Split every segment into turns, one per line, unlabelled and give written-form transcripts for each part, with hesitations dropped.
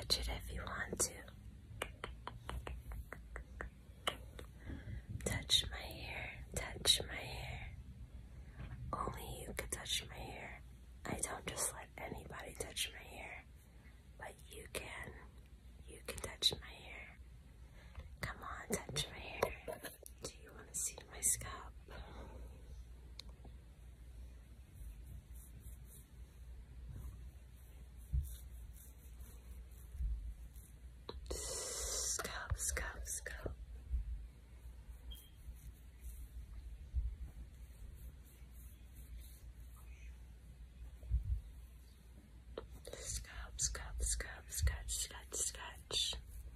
touch it if you want to. Touch my hair, touch my hair. Only you can touch my hair. I don't just let anybody touch my hair, but you can. You can touch my hair. Come on, touch my hair. Do you want to see my scalp? Scalp, scalp, scalp. Scalp, scalp, scalp, scratch, scratch, scratch.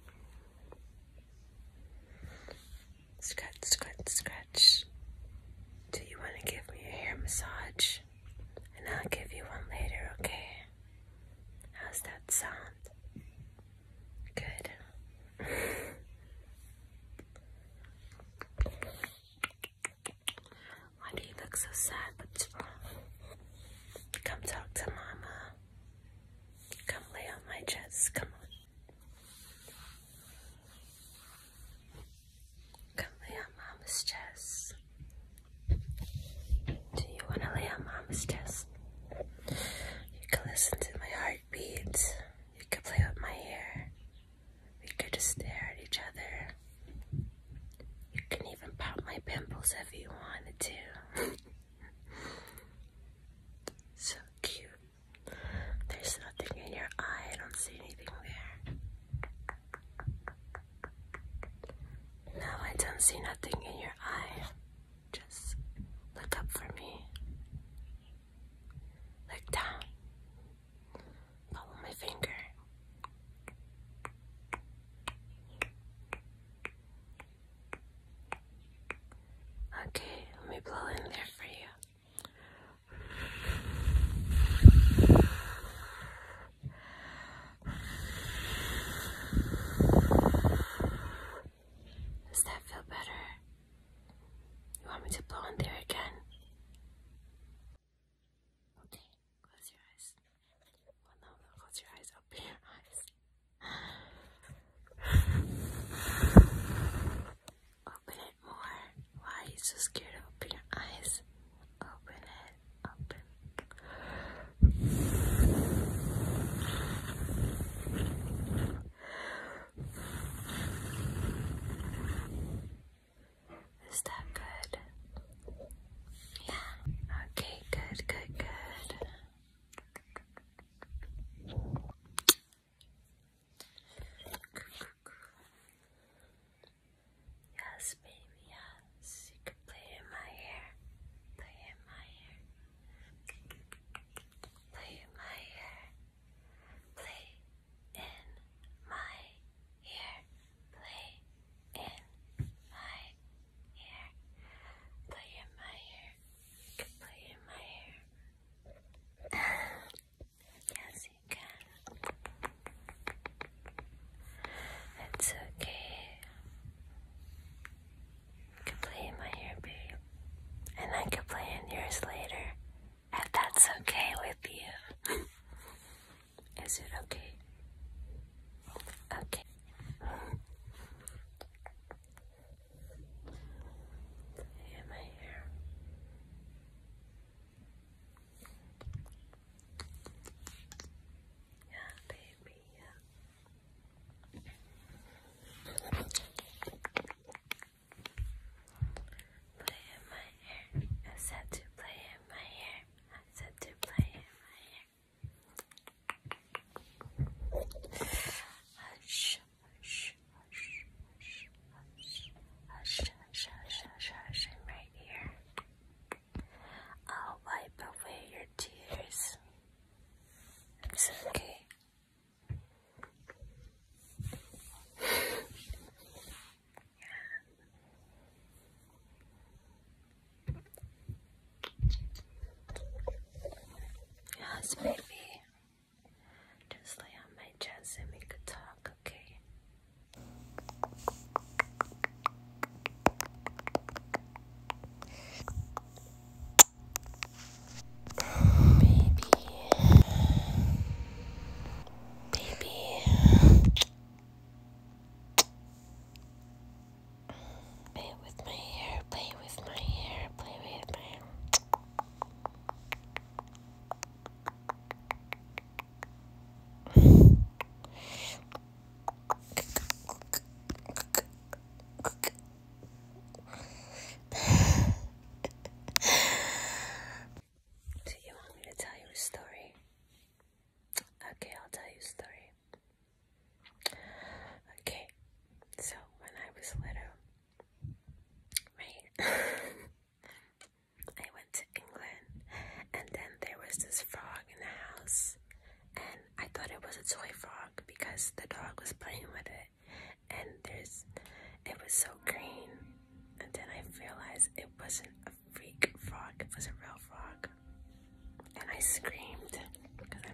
Scratch, scratch, scratch. Do you want to give me a hair massage? And I'll give you one later, okay? How's that sound? Good. Why do you look so sad? What's wrong? Come talk to Mama. Come lay on my chest. Come on. Come lay on Mama's chest. Do you want to lay on Mama's chest? You can listen to my heartbeat. You can play with my hair. We could just stare at each other. You can even pop my pimples if you wanted to. So cute. There's nothing in your eye. I don't see anything there. No, I don't see nothing in your eye. Just look up for me. Look down. Follow my finger. Okay, let me blow in there for you. Does that feel better?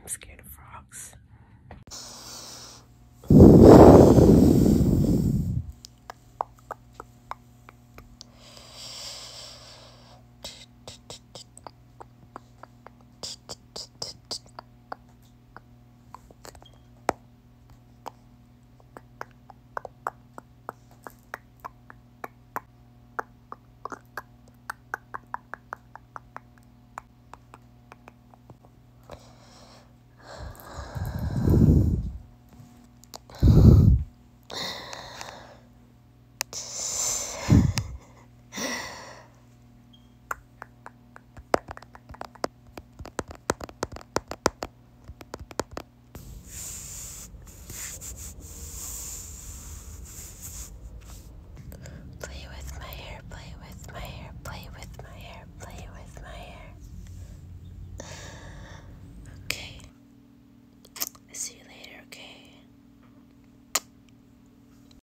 scared